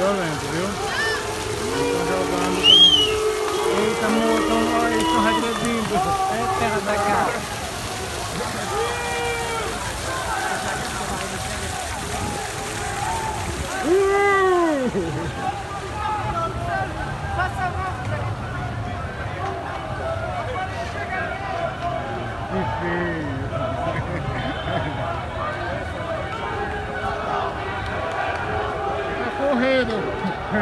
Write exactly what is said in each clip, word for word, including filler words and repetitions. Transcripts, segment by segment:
violento, viu? Estão jogando também. Eita, moção, olha, eles estão regredindo. É terra da casa. Que feio. Tá correndo.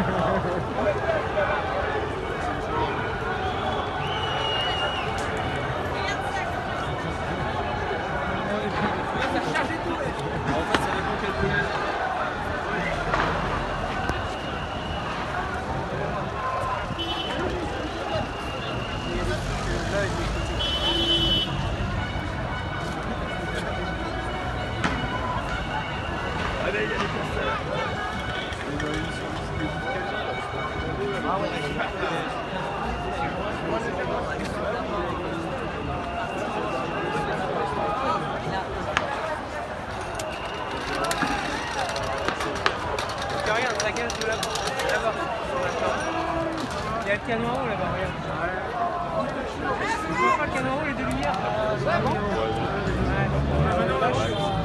Regarde, la cage de là-bas. Là-bas. Il y a le canon en haut là-bas, regarde. Tu vois pas le canon en haut, les deux lumières? Ah bon? Ouais.